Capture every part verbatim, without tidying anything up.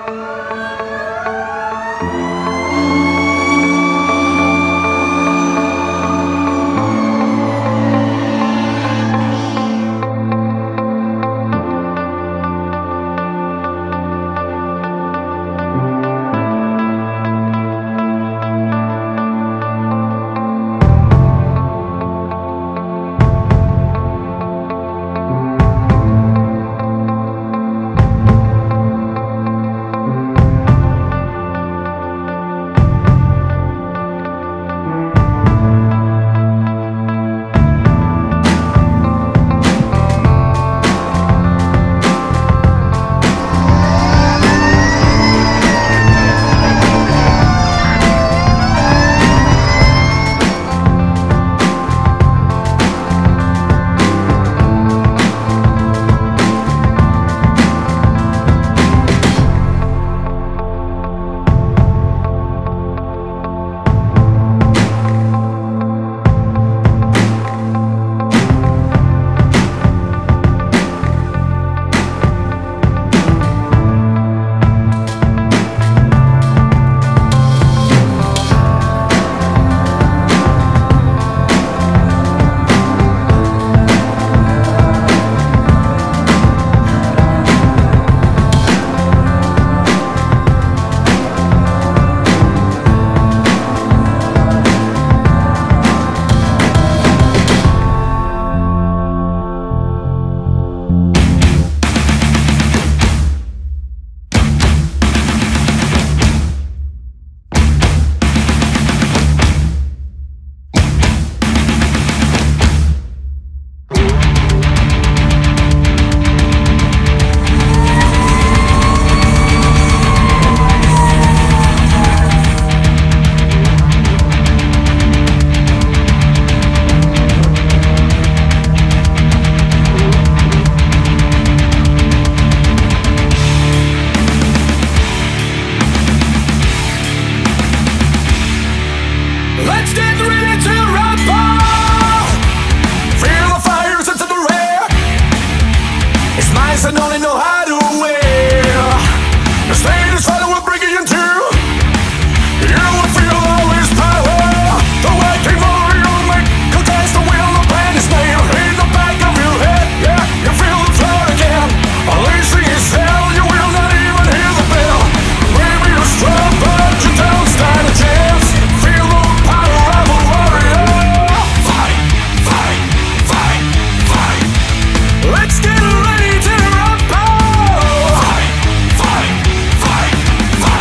Let's get ready to rumble. Fight, fight, fight, fight.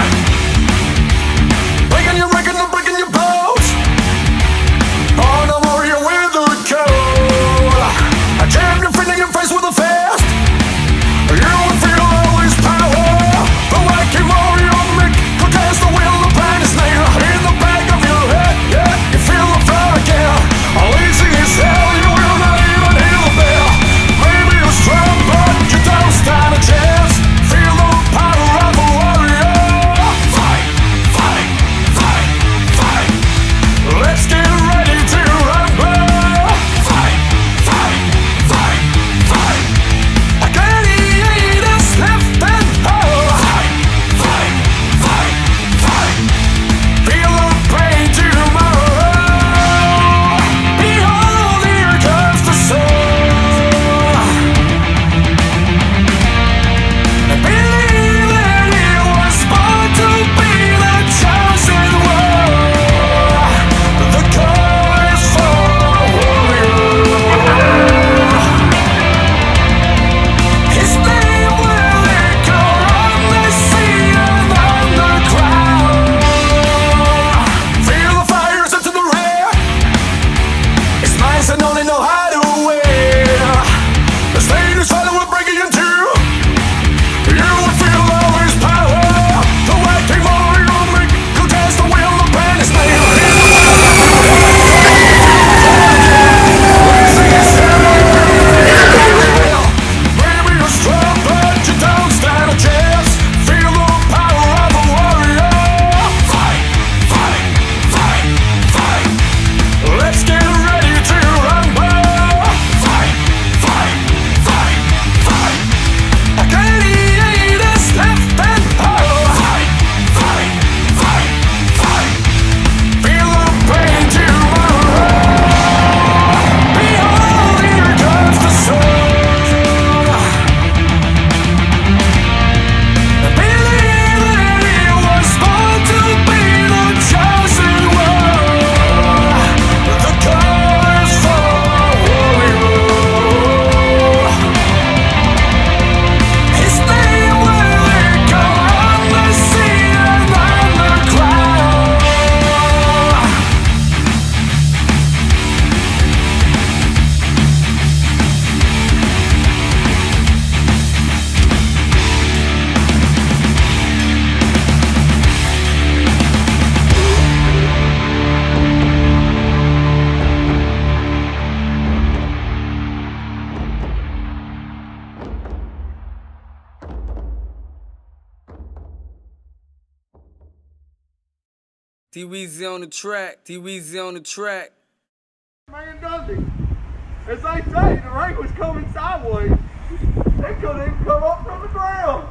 T-Weezy on the track, T-Weezy on the track. Man, Dundee, as they say, the rain was coming sideways. They couldn't even come up from the ground.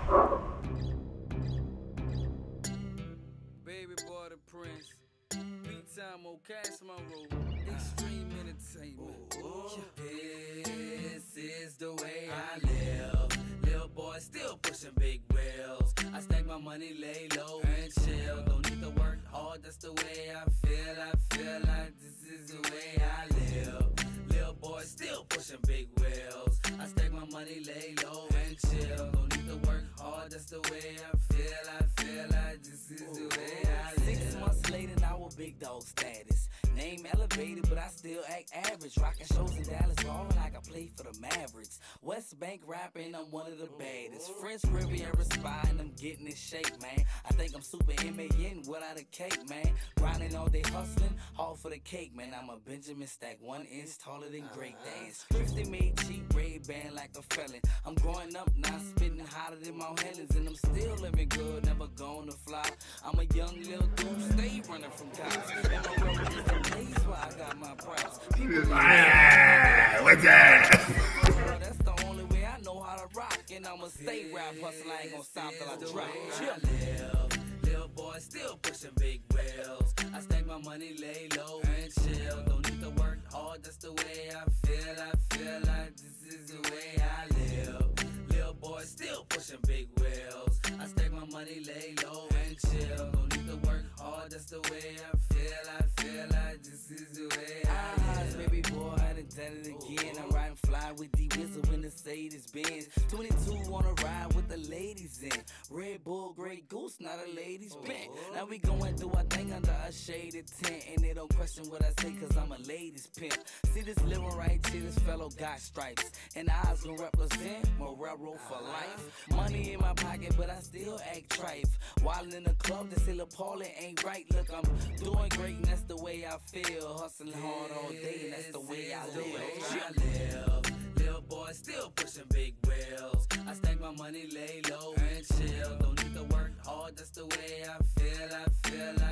Baby boy the Prince, beat time on Cash Monroe, extreme entertainment. Ooh, this is the way I live. Little boy still pushing big wheels. I stack my money, lay low and chill. Don't need to work hard, that's the way I feel. I feel like this is the way I live. Little boy still pushing big wheels. I stack my money, lay low and chill. Don't need to work hard, that's the way I feel. I feel like this is the way I live. Six months later, now we're big dog status. Name elevated, but I still act average. Rocking shows in Dallas, ballin' like I play for the Mavericks. West Bank rapping, I'm one of the baddest. French Riviera spy, and I'm getting in shape, man. I think I'm super M A N without a cake, man. Grinding all day hustling, all for the cake, man. I'm a Benjamin Stack, one inch taller than Great Dance. Thrifty made cheap, red band like a felon. I'm growing up now, spitting hotter than Mount Helens, and I'm still living good, never gonna fly. I'm a young little dude, stay running from cops. And my world is the place where I got my props. People ah, what's that? That's the only way I know how to rock, and I'ma stay rap hustle. I ain't gonna stop till I drop. Chill. Little boy still pushing big wheels. I stack my money, lay low and chill. Don't need to work hard, that's the way I feel. I feel like this is the way I live. Little boy still pushing big wheels. I stack my money, lay low and chill. Don't need to work hard, that's the way I feel. I feel like this is the way I live. Baby boy, I done done it again. I'm riding fly with D-Wizard when the Mercedes Benz. twenty-two wanna ride with the ladies in. Red Bull, Grey Goose, not a ladies bent. Now we going do our thing under a shaded tent, and they don't question what I say, cause I'm a ladies pimp. See this living right here, this fellow got stripes, and eyes gonna represent my railroad for life. Money in my pocket, but I still act trife. While in the club, they say La Paulin ain't right. Look, I'm doing great, and that's the way I feel. Hustling hard all day, and that's the way I live. Little boy still pushing big wheels. I stack my money, lay low and chill. Don't need to work hard, that's the way I feel. I feel like